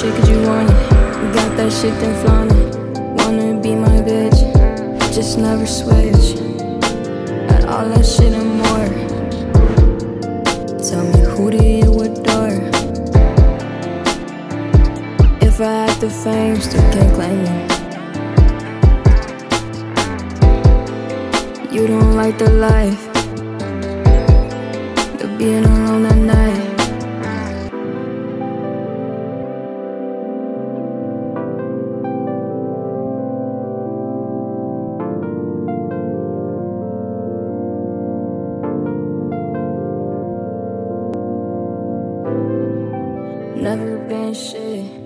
shit 'cause you want it. You got that shit, then flaunt it. Wanna be my bitch, just never switch. Got all that shit and more. Tell me, who do you adore? If I had the fame, still can't claim it. You don't like the life, you're being alone at night. Never been shit.